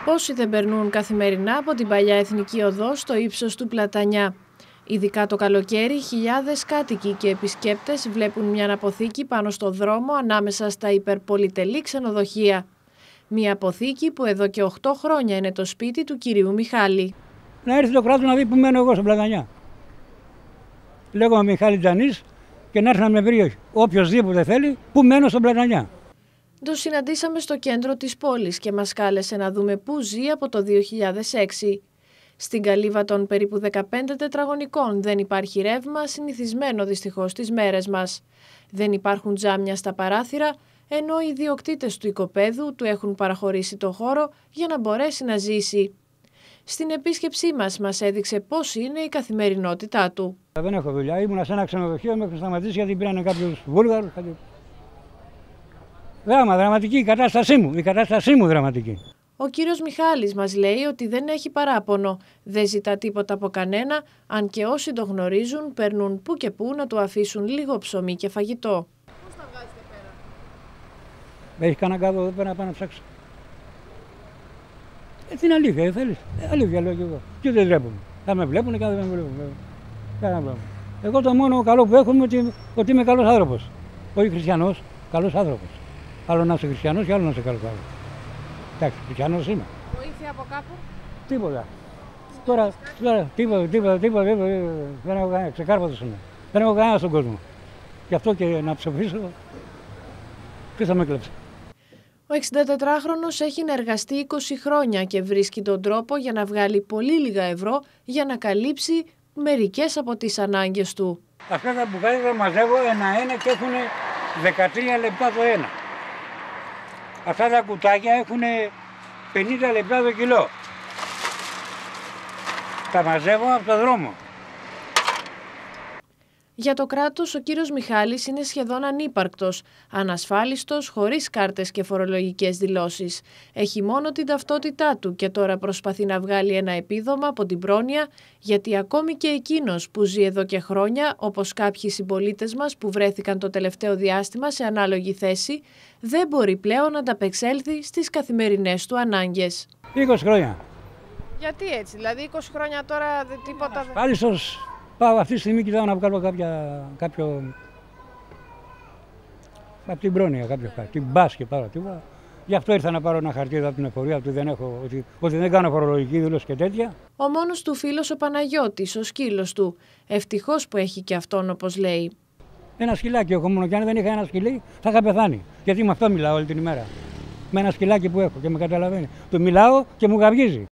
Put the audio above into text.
Πόσοι δεν περνούν καθημερινά από την παλιά Εθνική Οδό στο ύψος του Πλατανιά. Ειδικά το καλοκαίρι, χιλιάδες κάτοικοι και επισκέπτες βλέπουν μια αποθήκη πάνω στο δρόμο ανάμεσα στα υπερπολιτελή ξενοδοχεία. Μια αποθήκη που εδώ και 8 χρόνια είναι το σπίτι του κυρίου Μιχάλη. Να έρθει το κράτος να δει που μένω εγώ στο Πλατανιά. Λέγομαι Μιχάλη Τζανής και να έρθει να με βρει οποιοσδήποτε θέλει που μένω στο Πλατανιά. Το συναντήσαμε στο κέντρο της πόλης και μας κάλεσε να δούμε πού ζει από το 2006. Στην καλύβα των περίπου 15 τετραγωνικών δεν υπάρχει ρεύμα, συνηθισμένο δυστυχώς τις μέρες μας. Δεν υπάρχουν τζάμια στα παράθυρα, ενώ οι ιδιοκτήτες του οικοπαίδου του έχουν παραχωρήσει το χώρο για να μπορέσει να ζήσει. Στην επίσκεψή μας έδειξε πώς είναι η καθημερινότητά του. Δεν έχω δουλειά, ήμουνα σε ένα ξενοδοχείο, με έχουν σταματήσει γιατί πήραν κάποιους Βούλγαρους. Δραματική η κατάστασή μου δραματική. Ο κύριος Μιχάλης μας λέει ότι δεν έχει παράπονο, δεν ζητά τίποτα από κανένα, αν και όσοι το γνωρίζουν παίρνουν που και που να του αφήσουν λίγο ψωμί και φαγητό. Πώς τα βγάζετε πέρα? Έχει κανένα κάδο εδώ πέρα να πάω να ψάξω. Την αλήθεια, δεν θέλεις. Αλήθεια λέω και εγώ. Και δεν ντρέπομαι. Θα με βλέπουν και δεν με βλέπουν. Εγώ το μόνο καλό που έχω είναι ότι είμαι καλός άνθρωπος. Όχι χριστιανός, καλός άνθρωπος. Άλλο να είσαι χριστιανός και άλλο να είσαι καλός άνθρωπος. Εντάξει, χριστιανός είμαι. Βοήθεια από κάπου? Τίποτα. Τώρα τίποτα. Δεν έχω κανένα, ξεκάρπατος είμαι. Δεν έχω κανένα στον κόσμο. Γι' αυτό και να ψοφήσω, ποιος θα με κλέψει. Ο 64χρονος έχει εργαστεί 20 χρόνια και βρίσκει τον τρόπο για να βγάλει πολύ λίγα ευρώ για να καλύψει μερικές από τις ανάγκες του. Αυτά τα μπουκάλια τα μαζεύω ένα-ένα και έχουν 13 λεπτά το ένα. Αυτά τα κουτάκια έχουν 50 λεπτά το κιλό. Τα μαζεύω από το δρόμο. Για το κράτος, ο κύριος Μιχάλης είναι σχεδόν ανύπαρκτος, ανασφάλιστος, χωρίς κάρτες και φορολογικές δηλώσεις. Έχει μόνο την ταυτότητά του και τώρα προσπαθεί να βγάλει ένα επίδομα από την πρόνοια, γιατί ακόμη και εκείνος που ζει εδώ και χρόνια, όπως κάποιοι συμπολίτες μας που βρέθηκαν το τελευταίο διάστημα σε ανάλογη θέση, δεν μπορεί πλέον να ανταπεξέλθει στις καθημερινές του ανάγκες. 20 χρόνια. Γιατί έτσι, δηλαδή 20 χρόνια τώρα τίποτα δεν... Πάλιστος. Πάω αυτή τη στιγμή κοιτάω να βγάλω κάποιο από την πρόνοια, την μπάσκετ πάρω τίποτα. Γι' αυτό ήρθα να πάρω ένα χαρτί εδώ από την εφορία, ότι δεν κάνω φορολογική δήλωση και τέτοια. Ο μόνος του φίλος ο Παναγιώτης, ο σκύλος του. Ευτυχώς που έχει και αυτόν, όπως λέει. Ένα σκυλάκι έχω μόνο, και αν δεν είχα ένα σκυλί θα είχα πεθάνει. Γιατί με αυτό μιλάω όλη την ημέρα. Με ένα σκυλάκι που έχω και με καταλαβαίνει. Του μιλάω και μου γαυγίζει.